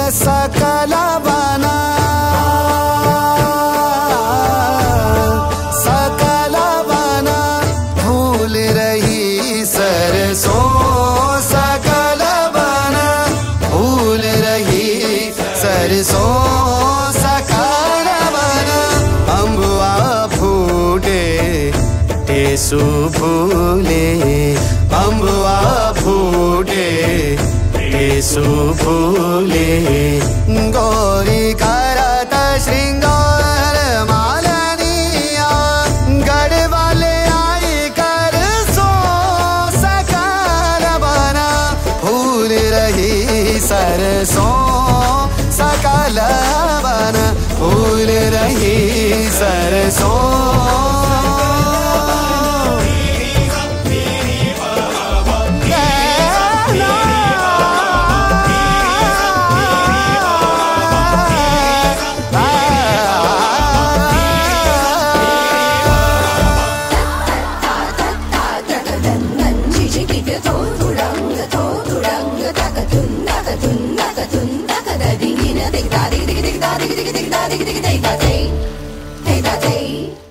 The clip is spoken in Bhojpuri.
सकल बना, सकल बना भूल रही सरसों, सकल बना भूल रही सरसों, सकल बना अम्बुआ फूटे टेसु फूले, अम्बुआ फूटे टेसु फूले, गौरी करत श्रृंगार मालनिया, गढ़वाले आई कर सो, सकल बना फूल रही सरसों, सकल बना फूल रही सरसों। Take that day.